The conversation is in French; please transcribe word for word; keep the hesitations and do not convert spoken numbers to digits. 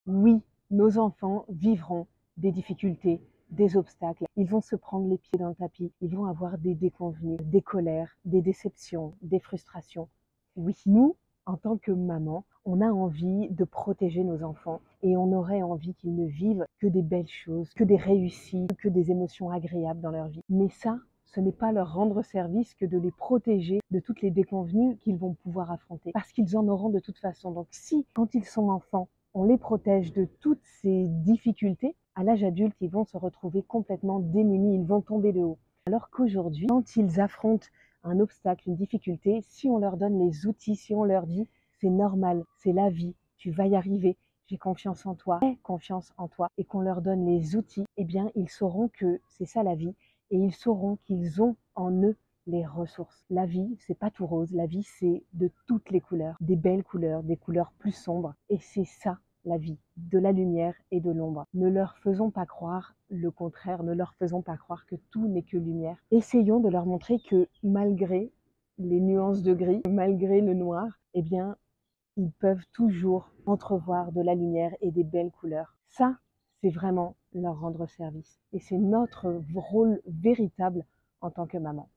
Oui, nos enfants vivront des difficultés, des obstacles. Ils vont se prendre les pieds dans le tapis. Ils vont avoir des déconvenues, des colères, des déceptions, des frustrations. Oui, nous, en tant que maman, on a envie de protéger nos enfants et on aurait envie qu'ils ne vivent que des belles choses, que des réussites, que des émotions agréables dans leur vie. Mais ça, ce n'est pas leur rendre service que de les protéger de toutes les déconvenues qu'ils vont pouvoir affronter, parce qu'ils en auront de toute façon. Donc si, quand ils sont enfants, on les protège de toutes ces difficultés, à l'âge adulte, ils vont se retrouver complètement démunis, ils vont tomber de haut. Alors qu'aujourd'hui, quand ils affrontent un obstacle, une difficulté, si on leur donne les outils, si on leur dit c'est normal, c'est la vie, tu vas y arriver, j'ai confiance en toi, aie confiance en toi, et qu'on leur donne les outils, eh bien ils sauront que c'est ça la vie, et ils sauront qu'ils ont en eux les ressources. La vie, c'est pas tout rose, la vie c'est de toutes les couleurs, des belles couleurs, des couleurs plus sombres, et c'est ça la vie, de la lumière et de l'ombre. Ne leur faisons pas croire le contraire, ne leur faisons pas croire que tout n'est que lumière. Essayons de leur montrer que malgré les nuances de gris, malgré le noir, eh bien, ils peuvent toujours entrevoir de la lumière et des belles couleurs. Ça, c'est vraiment leur rendre service. Et c'est notre rôle véritable en tant que maman.